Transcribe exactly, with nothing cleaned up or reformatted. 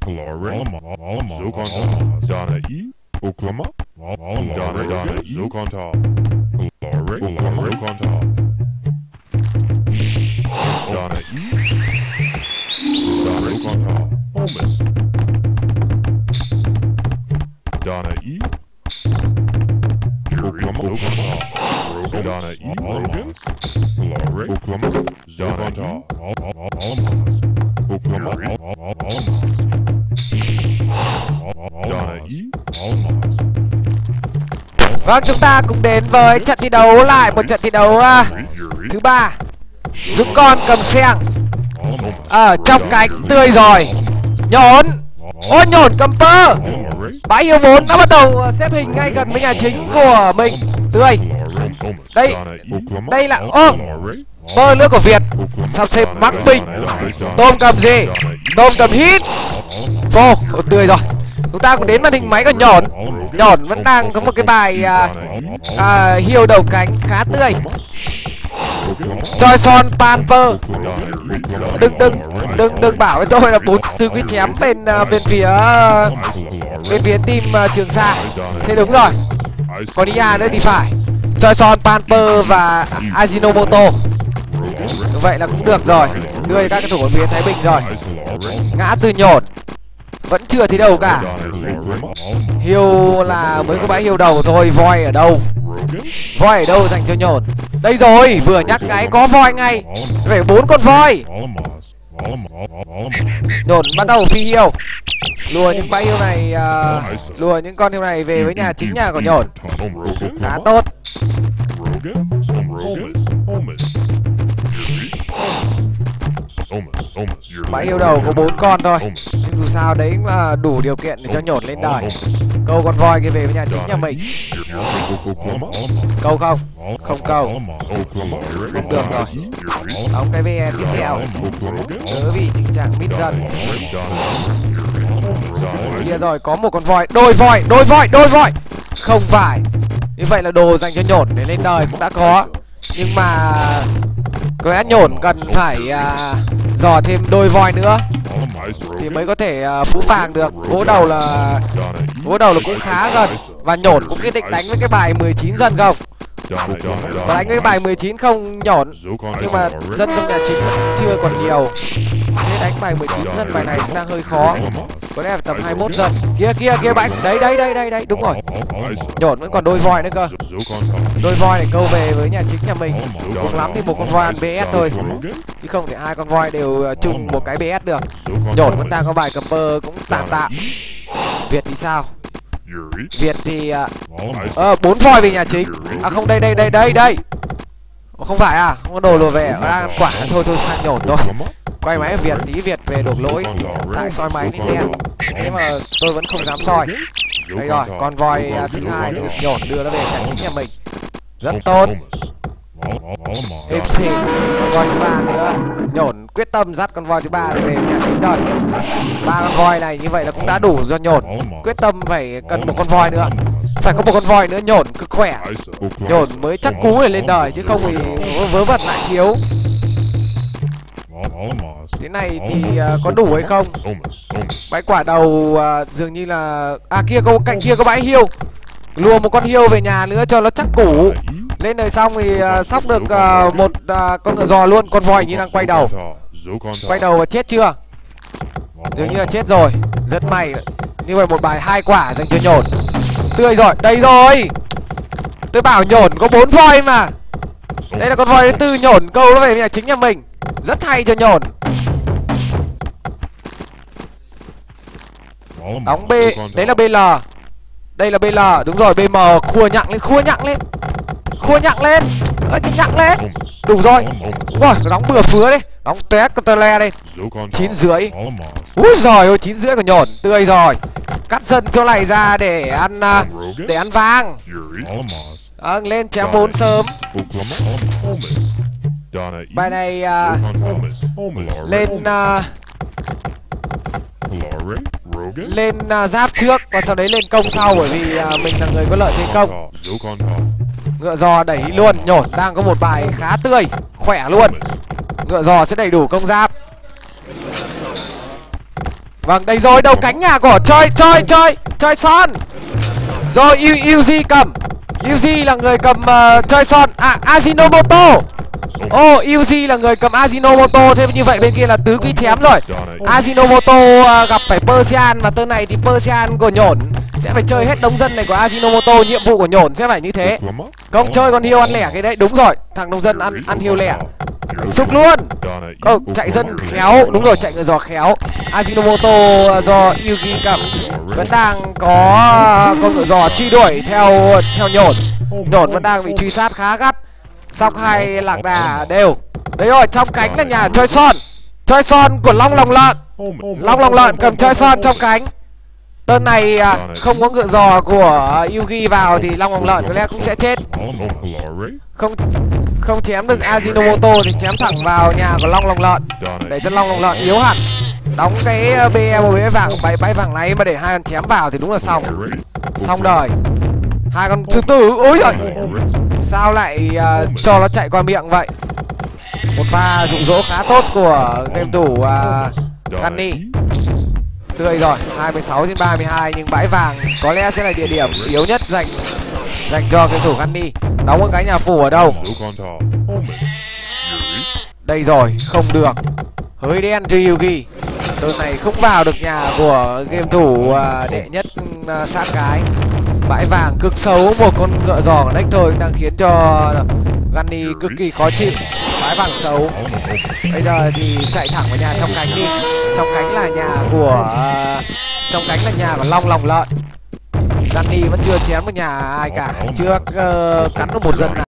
Glory, Zokonta, Donna E, Oklahoma, Donna Donna Zokonta, Glory, Zokonta, Donna E, Donna Zokonta, Holmes, Donna E, Oklahoma, Zokonta, Donna E, Rogan, Glory, Oklahoma, Zokonta, Oklahoma, Donna E. Vâng, chúng ta cùng đến với trận thi đấu lại một trận thi đấu uh, thứ ba. Dũng con cầm xeng ở trong cánh tươi rồi. Nhổn, ôi nhổn cầm pơ. Bãi hiêu bốn đã bắt đầu xếp hình ngay gần với nhà chính của mình. Tươi. Đây, đây là ô pơ nữa của Việt. Sắp xếp mắc bình. Tôm cầm gì? Tôm cầm hit. Vô, tươi rồi. Chúng ta cũng đến màn hình máy của Nhổn. Nhổn vẫn đang có một cái bài à, à, hiêu đầu cánh khá tươi. Choi Son Panper. Đừng đừng đừng đừng bảo với tôi là bốn từ quý chém bên uh, bên phía uh, bên phía team uh, Trường Sa. Thế đúng rồi. Còn đi à nữa thì phải. Choi Son Panper và Ajinomoto. Như vậy là cũng được rồi. Tươi các cái thủ của phía Thái Bình rồi. Ngã từ Nhổn. Vẫn chưa thấy đâu cả. Hiêu là mới có bãi hiêu đầu thôi. Voi ở đâu? Voi ở đâu dành cho Nhổn? Đây rồi, vừa nhắc cái có voi ngay. Phải bốn con voi. Nhổn bắt đầu phi hiêu. Lùa những bãi hiêu này uh, lùa những con hiêu này về với nhà chính nhà của Nhổn. Khá tốt. Bãi hiêu đầu có bốn con thôi. Nhưng dù sao đấy cũng là đủ điều kiện để cho Nhổn lên đời. Câu con voi kia về với nhà chính nhà mình. Câu không? Không câu. Không được rồi. Đóng cái vê e tiếp theo. Đỡ vì tình trạng mít dần. Kia rồi có một con voi. Đôi voi, đôi voi, đôi voi. Không phải. Như vậy là đồ dành cho Nhổn để lên đời cũng đã có. Nhưng mà có lẽ Nhổn cần phải uh, dò thêm đôi voi nữa thì mới có thể uh, phú phàng được. Gỗ đầu là gỗ đầu là cũng khá gần. Và Nhổn cũng quyết định đánh với cái bài mười chín dân không. Có đánh với bài mười chín không Nhổn. Nhưng mà dân trong nhà chính chưa còn nhiều. Thế đánh bài mười chín dân bài này cũng đang hơi khó. Có lẽ là tầm hai mươi mốt dân. Kia kia kia bánh. Đấy đấy đấy đấy đấy. Đúng rồi. Nhổn vẫn còn đôi voi nữa cơ. Đôi voi để câu về với nhà chính nhà mình. Cùng lắm thì một con voi ăn bê ét thôi. Chứ không thể hai con voi đều chung một cái bê ét được. Nhổn vẫn đang có bài cầm pơ cũng tạm tạm. Việt thì sao? Việt thì ờ uh, bốn voi về nhà chính. À không, đây đây đây đây đây. Không phải à? Không có đồ lùa về. Đang ăn quả thôi thôi sang Nhổn thôi. Quay máy Việt tí Việt về đổ lỗi. Lại soi máy đi đen. Thế mà tôi vẫn không dám soi. Đây rồi, con voi uh, thứ hai được Nhổn đưa nó về nhà chính nhà mình. Rất tốt. ép xê, con voi thứ ba nữa. Nhổn quyết tâm dắt con voi thứ ba để về nhà chính rồi. Ba con voi này như vậy là cũng đã đủ cho Nhổn. Quyết tâm phải cần một con voi nữa. Phải có một con voi nữa Nhổn cực khỏe. Nhổn mới chắc cú để lên đời chứ không thì vớ vẩn lại thiếu. Thế này thì uh, có đủ hay không? Bãi quả đầu uh, dường như là à kia có cạnh kia có bãi hiêu. Lùa một con hiêu về nhà nữa cho nó chắc củ. Lên đời xong thì uh, sóc được uh, một uh, con ngựa giò luôn. Con voi như đang quay đầu. Quay đầu và chết chưa? Dường như là chết rồi. Rất may. Như vậy một bài hai quả dành cho Nhổn. Tươi rồi, đây rồi. Tôi bảo Nhổn có bốn voi mà. Đây là con voi thứ tư Nhổn câu nó về nhà chính nhà mình. Rất hay cho Nhổn. Đóng B, đấy là bê lờ. Đây là bê lờ, đúng rồi, bê em khua nhặng lên, khua nhặng lên. Khua nhặng lên. Ơi cái nhặng lên. Đủ rồi. Đúng rồi, đóng bừa phứa đi. Đóng té con tơ le đi. Chín rưỡi. Úi giời ơi, chín rưỡi của Nhổn, tươi rồi. Cắt dần chỗ này ra để ăn để ăn vàng. À, lên chém bốn sớm. Bài này uh, lên uh, lên uh, giáp trước và sau đấy lên công sau, bởi vì uh, mình là người có lợi thế công. Ngựa giò đẩy luôn. Nhổn đang có một bài khá tươi, khỏe luôn. Ngựa giò sẽ đầy đủ công giáp. Vâng, đây rồi, đầu cánh nhà của chơi chơi chơi chơi son. Rồi u gi cầm. u gi là người cầm uh, chơi son. À, Ajinomoto. Ô, oh, u gi là người cầm Ajinomoto. Thế như vậy bên kia là tứ quý chém rồi. Ajinomoto uh, gặp phải Persian. Và tên này thì Persian của nhổn sẽ phải chơi hết đống dân này của Ajinomoto. Nhiệm vụ của nhổn sẽ phải như thế. Không chơi con hiêu ăn lẻ cái đấy. Đúng rồi, thằng nông dân ăn ăn hiêu lẻ. Xúc luôn. Ờ, chạy dân khéo. Đúng rồi, chạy ngựa giò khéo. Ajinomoto do Yugi cầm vẫn đang có con ngựa giò truy đuổi theo theo nhổn. Nhổn vẫn đang bị truy sát khá gắt. Sóc hay lạc đà đều. Đấy rồi, trong cánh là nhà chơi son. Chơi son của Long Lòng Lợn. Long Lòng Lợn cầm chơi son trong cánh. Tên này à, không có ngựa giò của Yugi vào thì Long Lòng Lợn có lẽ cũng sẽ chết. Không không chém được Ajinomoto thì chém thẳng vào nhà của Long Lòng Lợn để cho Long Lòng Lợn yếu hẳn. Đóng cái bê em bê vàng bẫy bẫy vàng này mà để hai con chém vào thì đúng là xong. Xong đời. Hai con sư tử. Ôi giời. Sao lại uh, cho nó chạy qua miệng vậy? Một pha dụ dỗ khá tốt của game thủ uh, Gunny. Tươi rồi, hai mươi sáu trên ba mươi hai nhưng bãi vàng có lẽ sẽ là địa điểm yếu nhất dành dành cho game thủ Gunny. Đóng một cái nhà phủ ở đâu? Đây rồi, không được. Hơi đen cho Yugi. Đợt này không vào được nhà của game thủ uh, đệ nhất uh, sát cái. Bãi vàng cực xấu, một con ngựa giò của deck thôi đang khiến cho Gunny cực kỳ khó chịu. Bãi vàng xấu. Bây giờ thì chạy thẳng vào nhà trong cánh đi. Trong cánh là nhà của uh, trong cánh là nhà của Long Lòng Lợn. Gunny vẫn chưa chém được nhà ai cả, chưa uh, cắn được một dân nào.